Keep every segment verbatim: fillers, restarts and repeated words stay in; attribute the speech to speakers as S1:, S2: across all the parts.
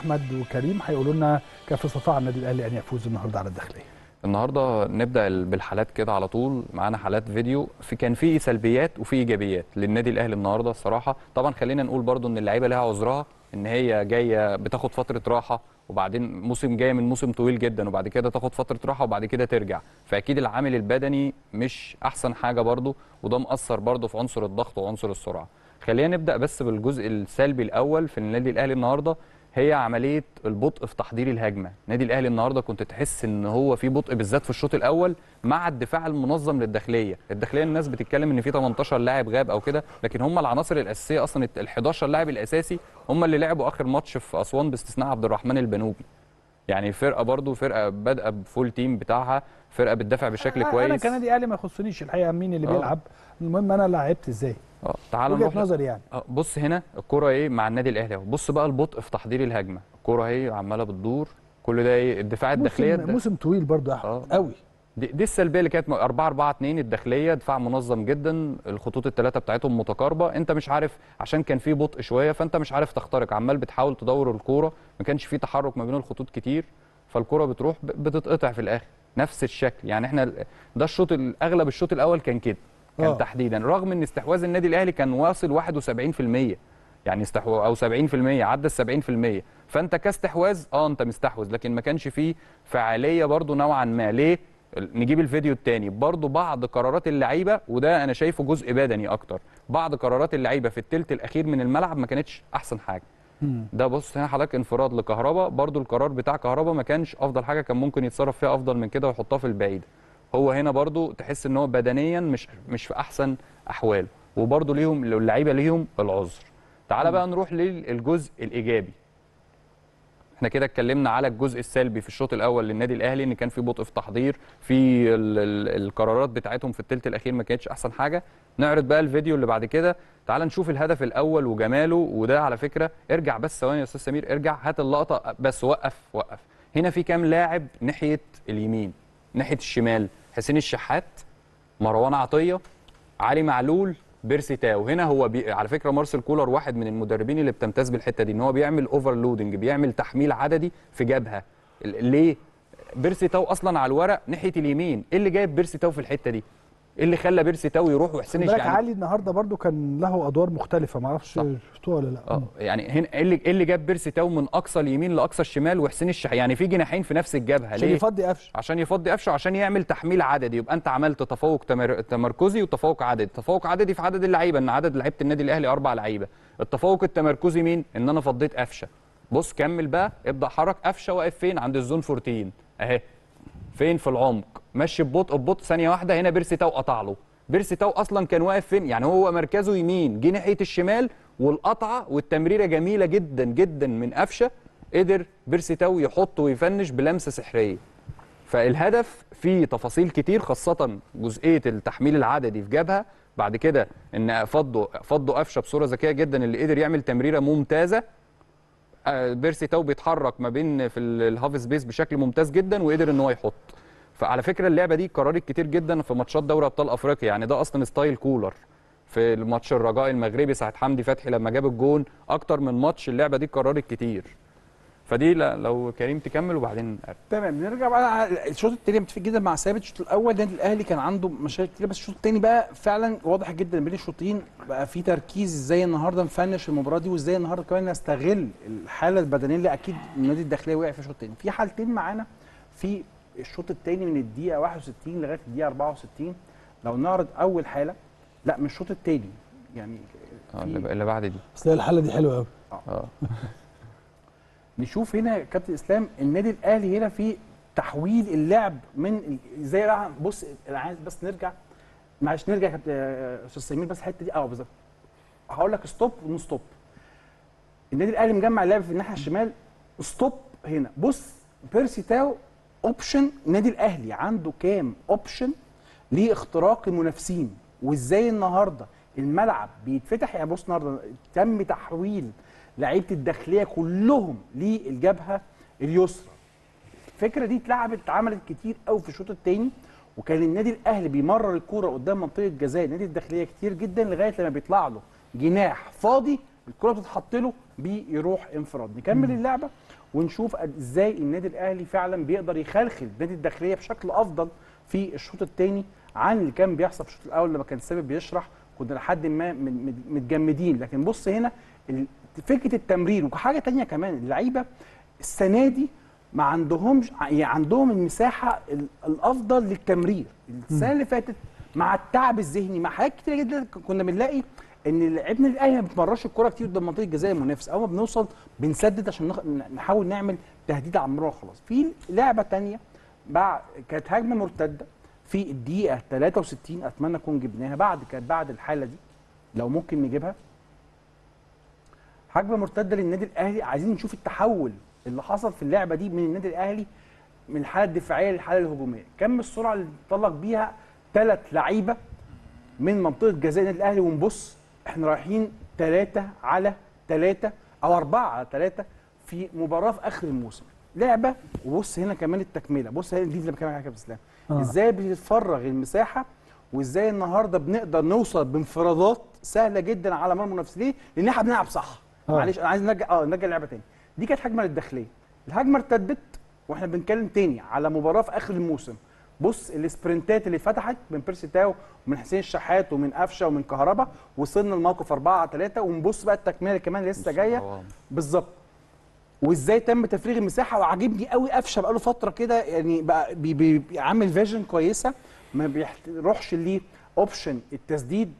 S1: احمد وكريم هيقولوا لنا كيف استطاع النادي الاهلي ان يفوز النهارده على الداخليه.
S2: النهارده نبدا بالحالات كده على طول. معانا حالات فيديو، في كان في سلبيات وفي ايجابيات للنادي الاهلي النهارده الصراحه. طبعا خلينا نقول برضو ان اللعيبه لها عذرها، ان هي جايه بتاخد فتره راحه، وبعدين موسم جاي من موسم طويل جدا، وبعد كده تاخد فتره راحه وبعد كده ترجع، فاكيد العامل البدني مش احسن حاجه برضو، وده مأثر برضو في عنصر الضغط وعنصر السرعه. خلينا نبدا بس بالجزء السلبي الاول في النادي الاهلي النهارده، هي عمليه البطء في تحضير الهجمه. النادي الاهلي النهارده كنت تحس ان هو في بطء بالذات في الشوط الاول مع الدفاع المنظم للداخليه. الداخليه الناس بتتكلم ان في تمنتاشر لاعب غاب او كده، لكن هم العناصر الاساسيه اصلا ال حداشر لاعب الاساسي هم اللي لعبوا اخر ماتش في اسوان باستثناء عبد الرحمن البنوبي. يعني فرقه برضو فرقه بادئه بفول تيم بتاعها، فرقه بتدافع بشكل كويس.
S1: انا كنادي اهلي ما يخصنيش الحقيقه مين اللي آه. بيلعب، المهم انا لعبت ازاي.
S2: اه تعال
S1: وجهه نظري يعني.
S2: اه بص هنا الكره ايه مع النادي الاهلي اهو. بص بقى البطء في تحضير الهجمه، الكره اهي عماله بتدور، كل ده ايه الدفاع الداخليه.
S1: موسم, موسم طويل برضو يا احمد
S2: آه.
S1: قوي.
S2: دي, دي السلبيه اللي كانت أربعة أربعة اتنين. الداخليه دفاع منظم جدا، الخطوط الثلاثه بتاعتهم متقاربه، انت مش عارف عشان كان في بطء شويه فانت مش عارف تخترق، عمال بتحاول تدور الكوره، ما كانش في تحرك ما بين الخطوط كتير، فالكوره بتروح بتتقطع في الاخر. نفس الشكل يعني احنا ده الشوط الاغلب الشوط الاول كان كده كان أوه. تحديدا رغم ان استحواذ النادي الاهلي كان واصل واحد وسبعين في المية، يعني استحواذ او سبعين في المية، عدى ال سبعين في المية، فانت كاستحواذ اه انت مستحوذ، لكن ما كانش فيه فعاليه برضو نوعا ما. ليه؟ نجيب الفيديو الثاني برضو. بعض قرارات اللعيبه، وده انا شايفه جزء بدني اكتر، بعض قرارات اللعيبه في الثلث الاخير من الملعب ما كانتش احسن حاجه. ده بص هنا حضرتك انفراد لكهربا، برضو القرار بتاع كهربا ما كانش افضل حاجه، كان ممكن يتصرف فيها افضل من كده ويحطها في البعيده. هو هنا برضو تحس ان هو بدنيا مش مش في احسن احواله، وبرضو ليهم اللعيبه ليهم العذر. تعال بقى نروح للجزء الايجابي. احنا كده اتكلمنا على الجزء السلبي في الشوط الاول للنادي الاهلي، ان كان في بطء في التحضير، في ال ال القرارات بتاعتهم في الثلث الاخير ما كانتش احسن حاجه. نعرض بقى الفيديو اللي بعد كده. تعال نشوف الهدف الاول وجماله. وده على فكره ارجع بس ثواني يا استاذ سمير، ارجع هات اللقطه بس، وقف وقف. هنا في كام لاعب ناحيه اليمين، ناحيه الشمال؟ حسين الشحات، مروان عطيه، علي معلول، بيرسي تاو. هنا هو بي... على فكره مارسيل كولر واحد من المدربين اللي بتمتاز بالحته دي، ان هو بيعمل اوفرلودنج، بيعمل تحميل عددي في جبهه. ليه؟ بيرسي تاو اصلا على الورق ناحيه اليمين، ايه اللي جايب بيرسي تاو في الحته دي؟ ايه اللي خلى بيرسي تاو يروح وحسين
S1: الشحات؟ يعني علي النهارده برضو كان له ادوار مختلفه، ما اعرفش شفتوها ولا لا.
S2: اه يعني هنا ايه اللي ايه اللي جاب بيرسي تاو من اقصى اليمين لاقصى الشمال وحسين الشحات؟ يعني في جناحين في نفس الجبهه.
S1: عشان ليه؟ يفضي قفشه،
S2: عشان يفضي قفشه، عشان يعمل تحميل عددي. يبقى انت عملت تفوق تمر... تمركزي وتفوق عددي. تفوق عددي في عدد اللعيبه، ان عدد لعيبه النادي الاهلي اربع لعيبه. التفوق التمركزي مين؟ ان انا فضيت قفشه. بص كمل بقى، ابدا حرك. قفشه واقف فين؟ عند الزون أربعتاشر اهي، فين؟ في العمق، مشي ببطء ببطء. ثانيه واحده هنا بيرسي تاو قطع له. بيرسي تاو اصلا كان واقف فين؟ يعني هو مركزه يمين، جه ناحيه الشمال، والقطعه والتمريره جميله جدا جدا من قفشه، قدر بيرسي تاو يحط ويفنش بلمسه سحريه. فالهدف فيه تفاصيل كتير، خاصه جزئيه التحميل العددي في جبهه. بعد كده ان فضوا فضوا قفشه بصوره ذكيه جدا، اللي قدر يعمل تمريره ممتازه. بيرسي تاو بيتحرك ما بين في الهاف سبيس بشكل ممتاز جدا، وقدر ان هو يحط. فعلى فكره اللعبه دي قررت كتير جدا في ماتشات دوري ابطال افريقيا، يعني ده اصلا ستايل كولر. في الماتش الرجاء المغربي ساعه حمدي فتحي لما جاب الجون، اكتر من ماتش اللعبه دي قررت كتير. فدي لو كريم تكمل وبعدين أرد.
S3: تمام. نرجع بقى على الشوط الثاني. متفق جدا مع ثابت. الشوط الاول النادي الاهلي كان عنده مشاكل كتير، بس الشوط الثاني بقى فعلا واضح جدا بين الشوطين بقى في تركيز ازاي النهارده نفنش المباراه دي، وازاي النهارده كمان نستغل الحاله البدنيه اللي اكيد النادي الداخليه وقع في الشوط الثاني. في حالتين معانا في الشوط الثاني من الدقيقه واحد وستين لغايه الدقيقه أربعة وستين. لو نعرض اول حاله، لا مش الشوط الثاني يعني
S2: اه اللي بعد دي،
S1: اصل الحاله دي حلوه قوي.
S3: اه نشوف هنا كابتن اسلام النادي الاهلي هنا في تحويل اللعب من ازاي. بص انا عايز بس نرجع، معلش نرجع يا كابتن استاذ سمير بس الحته دي. اه بالظبط هقول لك ستوب ونو ستوب. النادي الاهلي مجمع اللعب في الناحيه الشمال، ستوب هنا. بص بيرسي تاو اوبشن. النادي الاهلي عنده كام اوبشن لاختراق المنافسين، وازاي النهارده الملعب بيتفتح. يعني بص النهارده تم تحويل لعيبه الداخليه كلهم للجبهه اليسرى. الفكره دي اتلعبت اتعملت كتير قوي في الشوط الثاني، وكان النادي الاهلي بيمرر الكوره قدام منطقه جزاء النادي الداخليه كتير جدا، لغايه لما بيطلع له جناح فاضي الكره بتتحط له بيروح انفراد. نكمل اللعبه ونشوف ازاي النادي الاهلي فعلا بيقدر يخلخل نادي الداخليه بشكل افضل في الشوط الثاني عن اللي كان بيحصل في الشوط الاول. لما كان سامي بيشرح كنا لحد ما متجمدين، لكن بص هنا فكره التمرير. وحاجه ثانيه كمان، اللعيبه السنه دي ما عندهمش يعني عندهم المساحه الافضل للتمرير. السنه اللي فاتت مع التعب الذهني مع حاجات كتير جدا كنا بنلاقي ان لعيبه الاهلي ما بتمررش الكره كتير قدام منطقه الجزاء المنافس، اول ما بنوصل بنسدد عشان نحاول نعمل تهديد على المرمى وخلاص. في لعبه ثانيه بعد كانت هجمه مرتده في الدقيقه ثلاثة وستين، اتمنى نكون جبناها بعد كانت بعد الحاله دي لو ممكن نجيبها. هجمه مرتده للنادي الاهلي، عايزين نشوف التحول اللي حصل في اللعبه دي من النادي الاهلي من الحاله الدفاعيه للحاله الهجوميه. كم السرعه اللي انطلق بيها ثلاث لعيبه من منطقه جزاء النادي الاهلي، ونبص احنا رايحين ثلاثة على ثلاثة او أربعة على ثلاثة في مباراه في اخر الموسم. لعبه وبص هنا كمان التكمله، بص هنا دي اللي بكلمك عليها يا كابتن اسلام، آه. ازاي بتتفرغ المساحه وازاي النهارده بنقدر نوصل بانفرادات سهله جدا على مرمى المنافس. ليه؟ لان احنا بنلعب صح. آه. معلش انا عايز نرجع اه نرجع اللعبه تاني. دي كانت هجمه للداخليه، الهجمه ارتدت واحنا بنتكلم تاني على مباراه في اخر الموسم. بص السبرنتات اللي فتحت من بيرسي تاو ومن حسين الشحات ومن قفشه ومن كهربا، وصلنا لموقف أربعة على ثلاثة. ونبص بقى التكمله كمان لسه جايه بالظبط، وازاي تم تفريغ المساحه. وعاجبني قوي قفشه بقى له فتره كده يعني بقى بي بي عامل فيجن كويسه، ما بيروحش ليه اوبشن التسديد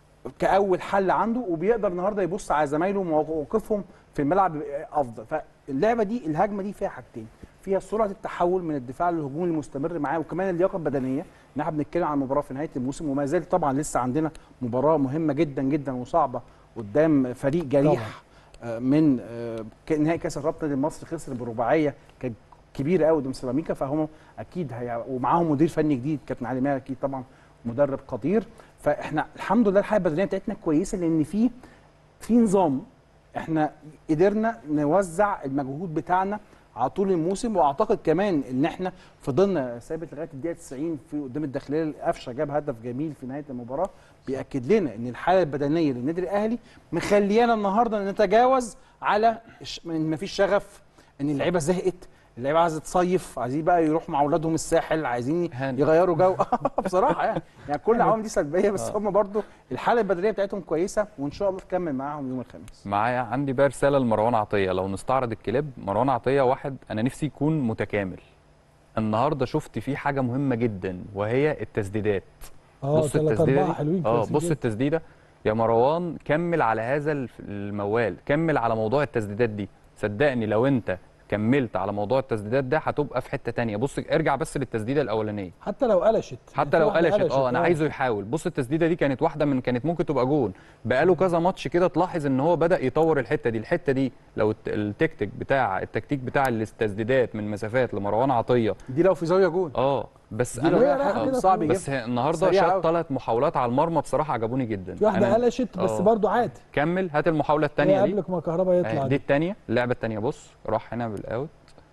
S3: كاول حل عنده، وبيقدر النهارده يبص على زمايله ومواقفهم في الملعب افضل. فاللعبه دي الهجمه دي فيها حاجتين، فيها سرعه التحول من الدفاع للهجوم المستمر معاه، وكمان اللياقه البدنيه. ان احنا بنتكلم عن مباراه في نهايه الموسم، وما زال طبعا لسه عندنا مباراه مهمه جدا جدا وصعبه قدام فريق جريح طبعا. من نهائي كاس الرابطه لمصر، خسر برباعيه كانت كبيره قوي قدام سيراميكا، فهم اكيد هي ومعاهم مدير فني جديد كابتن علي ماهر اكيد طبعا مدرب قدير. فاحنا الحمد لله الحاله البدنيه بتاعتنا كويسه، لان في في نظام احنا قدرنا نوزع المجهود بتاعنا على طول الموسم. واعتقد كمان ان احنا فضلنا ثابت لغايه الدقيقه تسعين في قدام الداخليه. قفشه جاب هدف جميل في نهايه المباراه بياكد لنا ان الحاله البدنيه للنادي الاهلي مخليانا النهارده نتجاوز على ان مفيش شغف، ان اللعيبه زهقت، اللعيبه عايزه تصيف، عايزين بقى يروحوا مع اولادهم الساحل، عايزين يغيروا جو. بصراحه يعني يعني كل العوامل دي سلبيه، بس هم برضو الحاله البدنيه بتاعتهم كويسه، وان شاء الله تكمل معاهم يوم الخميس.
S2: معايا عندي بقى رساله لمروان عطيه، لو نستعرض الكليب. مروان عطيه واحد انا نفسي يكون متكامل. النهارده شفت فيه حاجه مهمه جدا وهي التسديدات.
S1: بص التسديده دي حلوين
S2: اه بص التسديده يا مروان، كمل على هذا الموال، كمل على موضوع التسديدات دي. صدقني لو انت كملت على موضوع التسديدات ده هتبقى في حته ثانيه. بص ارجع بس للتسديده الاولانيه،
S1: حتى لو قلشت
S2: حتى لو قلشت اه انا عايزه يحاول. بص التسديده دي كانت واحده من كانت ممكن تبقى جون. بقاله كذا ماتش كده تلاحظ ان هو بدا يطور الحته دي. الحته دي لو التكتيك بتاع التكتيك بتاع التسديدات من مسافات لمروان عطيه
S3: دي لو في زاويه جون
S2: اه بس انا
S3: صعب
S2: بس النهارده شاط ثلاث محاولات على المرمى بصراحه عجبوني جدا.
S1: في واحده قلشت بس
S2: أوه.
S1: برضو عادي.
S2: كمل هات المحاوله الثانيه دي
S1: قبل ما كهربا يطلع.
S2: دي الثانيه اللعبه الثانيه. بص راح هنا بالاوت،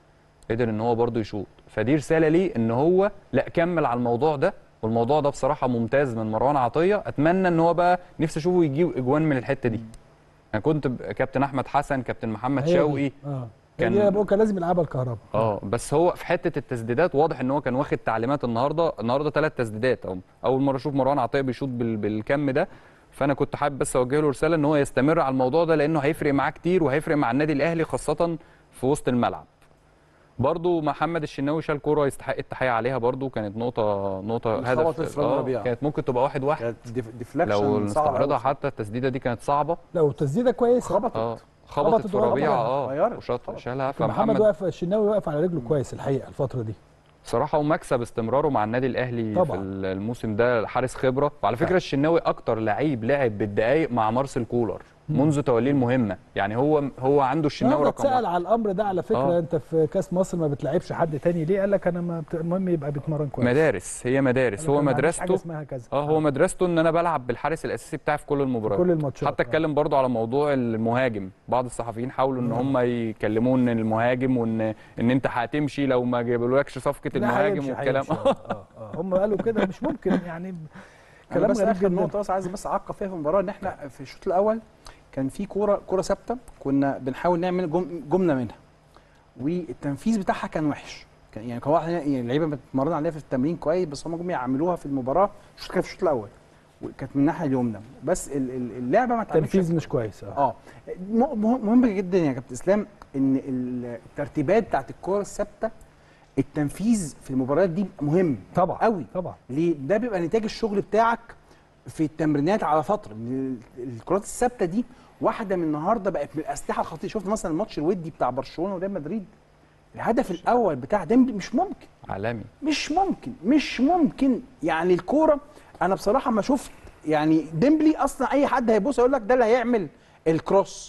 S2: قدر ان هو برضو يشوط. فدي رساله ليه ان هو لا كمل على الموضوع ده. والموضوع ده بصراحه ممتاز من مروان عطيه. اتمنى ان هو بقى نفسي اشوفه يجيب اجوان من الحته دي. انا يعني كنت كابتن احمد حسن، كابتن محمد شوقي
S1: اه كان كان لازم يلعبها الكهرباء
S2: اه بس هو في حته التسديدات واضح ان هو كان واخد تعليمات النهارده. النهارده ثلاث تسديدات، او اول مره اشوف مروان عطيه بيشوط بالكم ده. فانا كنت حابب بس اوجه له رساله ان هو يستمر على الموضوع ده، لانه هيفرق معاه كتير وهيفرق مع النادي الاهلي خاصه في وسط الملعب. برضو محمد الشناوي شال كوره يستحق التحيه عليها، برضو كانت نقطه نقطه هدف
S3: آه
S2: كانت ممكن تبقى واحد واحد.
S3: كانت ديفلكشن
S2: لو نستعرضها حتى التسديده دي كانت صعبه.
S1: لو التسديده كويسه
S3: خبطت
S2: اه خبطت في ربيعه اه وشاط شالها.
S1: فمحمد واقف الشناوي واقف على رجله كويس الحقيقه الفتره دي
S2: صراحه، ومكسب استمراره مع النادي الاهلي طبعا. في الموسم ده حارس خبره. وعلى فكره الشناوي اكتر لعيب لعب بالدقائق مع مارسيل كولر منذ توليه المهمه. يعني هو هو عنده الشناوي رقم
S1: واحد. سأل على الامر ده على فكره آه. انت في كاس مصر ما بتلعبش حد تاني ليه؟ قال لك انا ما بت... المهم يبقى بيتمرن كويس.
S2: مدارس هي مدارس. هو مدرسته اه هو مدرسته ان انا بلعب بالحارس الاساسي بتاعي في كل المباريات
S1: كل الماتشات.
S2: حتى اتكلم برضو على موضوع المهاجم. بعض الصحفيين حاولوا ان هم يكلموه ان المهاجم وان ان انت هتمشي لو ما جابولكش صفقه المهاجم والكلام.
S1: اه اه هم قالوا كده مش ممكن يعني
S3: كلام غريب جدا. نقطه بس عايز بس اعقب فيها في المباراه ان احنا في الشوط الاول كان في كوره كوره ثابته كنا بنحاول نعمل جم جمله منها، والتنفيذ بتاعها كان وحش. كان يعني كان واحد يعني اللعيبه بتتمرن عليها في التمرين كويس، بس هم جم يعملوها في المباراه الشوط كان في الشوط الاول وكانت من الناحيه اليمنى، بس اللعبه ما اتعملتش
S1: تنفيذ مش كويس. اه
S3: اه مهم جدا يا كابتن اسلام ان الترتيبات بتاعت الكوره الثابته، التنفيذ في المباريات دي مهم
S1: طبعا
S3: قوي.
S1: طبعا
S3: ليه؟ ده بيبقى نتاج الشغل بتاعك في التمرينات على فتره. الكرات الثابته دي واحده من النهارده بقت من الاسلحه الخطيره. شفت مثلا الماتش الودي بتاع برشلونه وريال مدريد، الهدف الاول بتاع ديمبلي مش ممكن،
S2: عالمي،
S3: مش ممكن مش ممكن يعني الكوره. انا بصراحه ما شفت يعني ديمبلي اصلا، اي حد هيبص يقول لك ده اللي هيعمل الكروس،